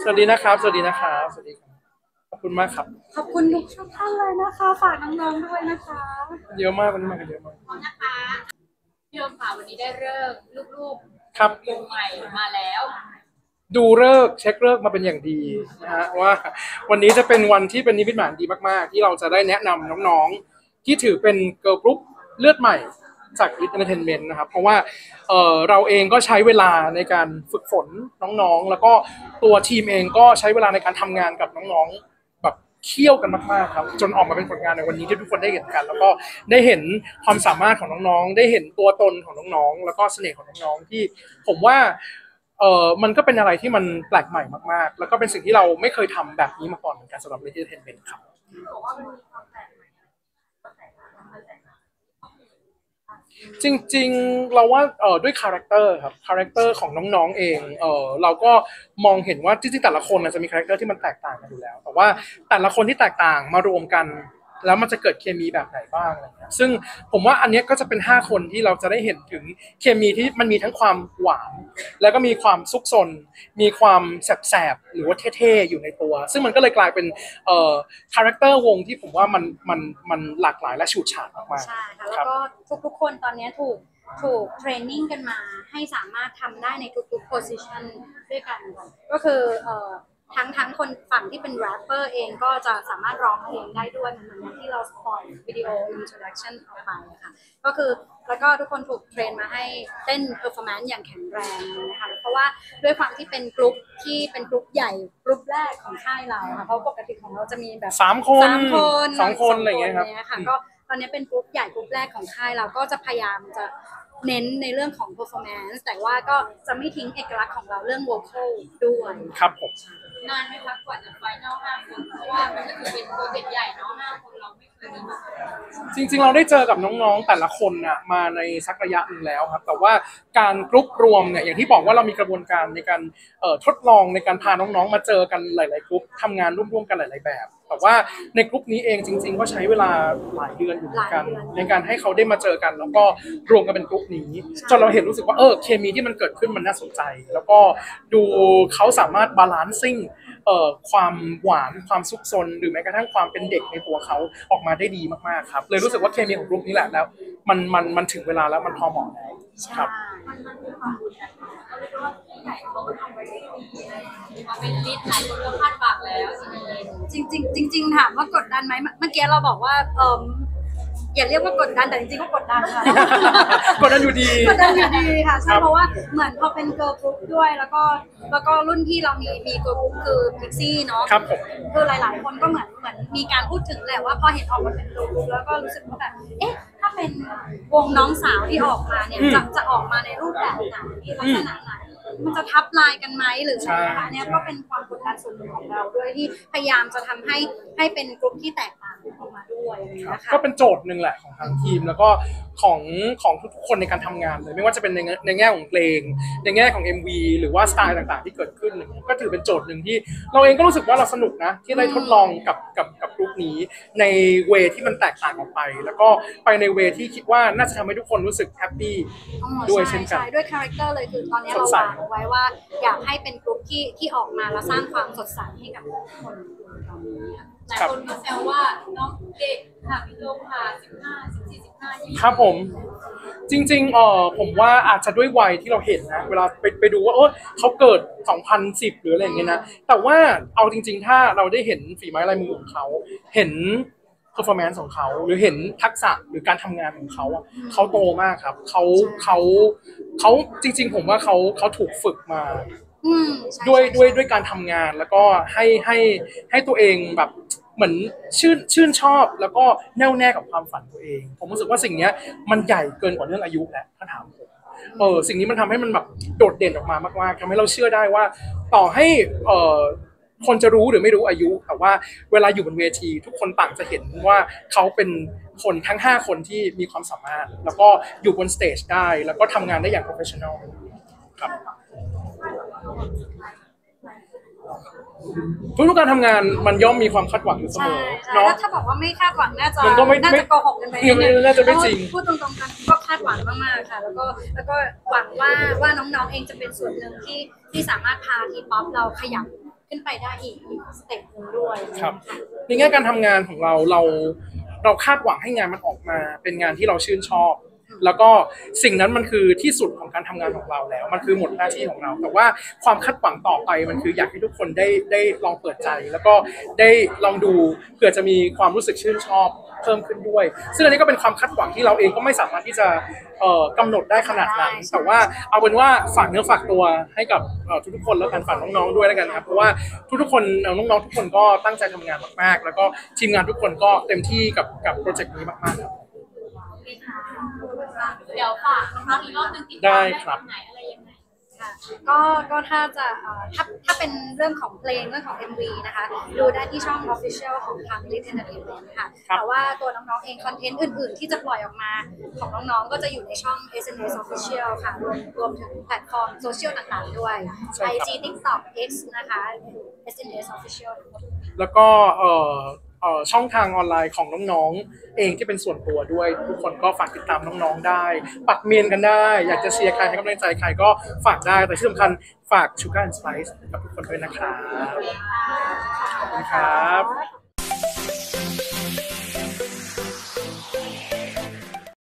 สวัสดีนะครับสวัสดีนะครับสวัสดีครับขอบคุณมากครับขอบคุณทุกท่านเลยนะคะฝากน้องๆด้วยนะคะเยอะมากวันนี้มากันเยอะมากนะคะพี่โดมค่ะวันนี้ได้เริ่มลูกครับๆวงใหม่มาแล้วดูฤกษ์เช็คฤกษ์มาเป็นอย่างดีนะฮะว่าวันนี้จะเป็นวันที่เป็นนิมิตหมายดีมากๆที่เราจะได้แนะนำน้องๆที่ถือเป็นเกิร์ลกรุ๊ปเลือดใหม่จาก Lit Entertainment นะครับเพราะว่าเราเองก็ใช้เวลาในการฝึกฝนน้องๆแล้วก็ตัวทีมเองก็ใช้เวลาในการทำงานกับน้องๆแบบเคี่ยวกันมากๆครับจนออกมาเป็นผลงานในวันนี้ที่ทุกคนได้เห็นกันแล้วก็ได้เห็นความสามารถของน้องๆได้เห็นตัวตนของน้องๆแล้วก็เสน่ห์ของน้องๆที่ผมว่ามันก็เป็นอะไรที่มันแปลกใหม่มากๆแล้วก็เป็นสิ่งที่เราไม่เคยทำแบบนี้มาก่อนเหมือนกันสำหรับ Lit Entertainment ครับจริงๆเราว่าด้วยคาแรคเตอร์ครับคาแรคเตอร์ของน้องๆเองเราก็มองเห็นว่าจริงๆแต่ละคนจะมีคาแรคเตอร์ที่มันแตกต่างกันอยู่แล้วแต่ว่าแต่ละคนที่แตกต่างมารวมกันแล้วมันจะเกิดเคมีแบบไหนบ้างอะไรเงี้ยซึ่งผมว่าอันนี้ก็จะเป็น5คนที่เราจะได้เห็นถึงเคมีที่มันมีทั้งความหวานแล้วก็มีความซุกซนมีความแสบๆหรือว่าเท่ๆอยู่ในตัวซึ่งมันก็เลยกลายเป็นคาแรคเตอร์วงที่ผมว่ามันหลากหลายและฉูดฉาดมากใช่ค่ะๆครับแล้วก็ทุกๆคนตอนนี้ถูกเทรนนิ่งกันมาให้สามารถทำได้ในทุกๆโพสิชันด้วยกันก็คือทั้งคนฝั่งที่เป็นแรปเปอร์เองก็จะสามารถร้องเพลงได้ด้วยเหมือนที่เราปล่อยวิดีโออินโทรดักชันออกไปค่ะก็คือแล้วก็ทุกคนถูกเทรนมาให้เต้นเพอร์ฟอร์แมนซ์อย่างแข็งแรงนะคะเพราะว่าด้วยความที่เป็นกลุ่มที่เป็นกลุ่มใหญ่กลุ่มแรกของค่ายเราค่ะเพราะปกติของเราจะมีแบบ 3 คน2 คน 2 อะไรอย่างเงี้ยครับค่ะก็ตอนนี้เป็นกลุ่มใหญ่กลุ่มแรกของค่ายเราก็จะพยายามจะเน้นในเรื่องของ performance แต่ว่าก็จะไม่ทิ้งเอกลักษณ์ของเราเรื่อง vocal ด้วยครับผมนานไหมคะกว่าจะไฟนอล5 คนเพราะว่ามันก็คือเป็นโปรเจกต์ใหญ่เนาะ5 คนเราไม่เคยมีมาก่อนจริงๆเราได้เจอกับน้องๆแต่ละคนน่ะมาในสักระยะหนึ่งแล้วครับแต่ว่าการกรุ๊ปรวมเนี่ยอย่างที่บอกว่าเรามีกระบวนการในการทดลองในการพาน้องๆมาเจอกันหลายๆกรุ๊ปทำงานร่วมๆกันหลายๆแบบแต่ว่าในกรุ๊ปนี้เองจริงๆก็ใช้เวลาหลายเดือนอยู่เหมือนกันในการให้เขาได้มาเจอกันแล้วก็รวมกันเป็นกรุ๊ปนี้จนเราเห็นรู้สึกว่าเคมีที่มันเกิดขึ้นมันน่าสนใจแล้วก็ดูเขาสามารถบาลานซิ่งความหวานความซุกซนหรือแม้กระทั่งความเป็นเด็กในตัวเขาออกมาได้ดีมากๆครับเลยรู้สึกว่าเคมีของกลุ่มนี้แหละแล้วมันถึงเวลาแล้วมันพอเหมาะแล้วครับใหญ่เขาก็ทำไว้ได้ดีมาเป็นลิสต์หลายคนก็คาดหวังแล้วจริงๆถามว่ากดดันไหมเมื่อกี้เราบอกว่าอย่าเรียกว่ากดดันแต่จริงๆก็กดดันค่ะกดดันอยู่ดีค่ะใช่เพราะว่าเหมือนพอเป็นเกิร์ลกรุ๊ปด้วยแล้วก็รุ่นที่เรามีเกิร์ลกรุ๊ปคือพิกซี่เนาะครับผมคือหลายๆคนก็เหมือนมีการพูดถึงแหละว่าพอเห็นออกมาเป็นเกิร์ลกรุ๊ปแล้วก็รู้สึกว่าแบบเอ๊ะถ้าเป็นวงน้องสาวที่ออกมาเนี่ยจะออกมาในรูปแบบไหนลักษณะไหนมันจะทับลายกันไหมหรืออะไรนะคะเนี่ยก็เป็นความกดดันส่วนหนึ่งของเราด้วยที่พยายามจะทำให้เป็นกลุ่มที่แตกต่างออกมาด้วยนะคะก็เป็นโจทย์หนึ่งแหละของทางทีมแล้วก็ของทุกๆคนในการทำงานเลยไม่ว่าจะเป็นในแง่ของเพลงในแง่ของ MV หรือว่าสไตล์ต่างๆที่เกิดขึ้นก็ถือเป็นโจทย์หนึ่งที่เราเองก็รู้สึกว่าเราสนุกนะที่ได้ทดลองกับกลุ่มนี้ในเวที่มันแตกต่างออกไปแล้วก็ไปในเวที่คิดว่าน่าจะทำให้ทุกคนรู้สึกแฮปปี้ด้วยเช่นกันด้วยคาแรคเตอร์เลยคือตอนนี้เราวางไว้ว่าอยากให้เป็นกลุ่มที่ออกมาแล้วสร้างความสดใสให้กับคนตอนนี้หลายคนก็แซวว่าน้องเด็กค่ะพี่โดมค่ะ15 14 15 ครับผมจริงๆผมว่าอาจจะด้วยวัยที่เราเห็นนะเวลาไปดูว่าเขาเกิด2010หรืออะไรอย่างเงี้ยนะแต่ว่าเอาจริงๆถ้าเราได้เห็นฝีไม้ลายมือของเขาเห็น performance ของเขาหรือเห็นทักษะหรือการทำงานของเขาเขาโตมากครับเขาจริงๆผมว่าเขาถูกฝึกมาด้วยการทำงานแล้วก็ให้ตัวเองแบบเหมือนชื่นชอบแล้วก็แน่วแน่กับความฝันตัวเองผมรู้สึกว่าสิ่งนี้มันใหญ่เกินกว่าเรื่องอายุแหละถ้าถามผมสิ่งนี้มันทำให้มันแบบโดดเด่นออกมามากๆทำให้เราเชื่อได้ว่าต่อให้คนจะรู้หรือไม่รู้อายุแต่ว่าเวลาอยู่บนเวทีทุกคนต่างจะเห็นว่าเขาเป็นคนทั้ง5คนที่มีความสามารถแล้วก็อยู่บนสเตจได้แล้วก็ทำงานได้อย่างโปรเฟชชั่นอลครับทุกการทำงานมันย่อมมีความคาดหวังอยู่เสมอเนาะถ้าบอกว่าไม่คาดหวังน่าจะโกหกกันไหมน่าจะไม่จริงพูดตรงๆกันก็คาดหวังมากๆค่ะแล้วก็หวังว่าน้องๆเองจะเป็นส่วนหนึ่งที่สามารถพาทีป๊อปเราขึ้นไปได้อีกสเต็ปหนึงด้วยครับในแง่การทำงานของเราคาดหวังให้งานมันออกมาเป็นงานที่เราชื่นชอบ แล้วก็สิ่งนั้นมันคือที่สุดของการทำงานของเราแล้วมันคือหมดหน้าที่ของเรา แต่ว่าความคาดหวังต่อไปมันคืออยากให้ทุกคนได้ลองเปิดใจ แล้วก็ได้ลองดูเผื่อจะมีความรู้สึกชื่นชอบเพิ่มขึ้นด้วย ซึ่งอันนี้ก็เป็นความคาดหวังที่เราเองก็ไม่สามารถที่จะกำหนดได้ขนาดนั้นแต่ว่าเอาเป็นว่าฝากเนื้อฝากตัวให้กับทุกๆคนแล้วกันฝากน้องๆด้วยแล้วกันครับเพราะว่าทุกๆคนน้องๆทุกคนก็ตั้งใจทำงานมากๆแล้วก็ทีมงานทุกคนก็เต็มที่กับโปรเจกต์นี้มากๆครับเดี๋ยวฝากนะคะอีกรอบหนึงติดได้ตามได้ครับทางไหนอะไรยังไงค่ะก็ถ้าจะถ้าเป็นเรื่องของเพลงเรื่องของ MV นะคะดูได้ที่ช่อง Official ของทาง Lit Entertainment ค่ะครับแต่ว่าตัวน้องๆเองคอนเทนต์อื่นๆ ที่จะปล่อยออกมาของน้องๆก็จะอยู่ในช่อง SNS Official ค่ะรวมถึงแพลตฟอร์มโซเชียลต่างๆด้วย IG TikTok X นะคะ SNS Official ทั้งหมดแล้วก็ช่องทางออนไลน์ของน้องๆเองที่เป็นส่วนตัวด้วยทุกคนก็ฝากติดตามน้องๆได้ปักเมนกันได้ อยากจะเชียร์ใครให้กำลังใจใครก็ฝากได้แต่ที่สำคัญฝาก Sugar and Spice กับทุกคนด้วยนะครับขอบคุณครับ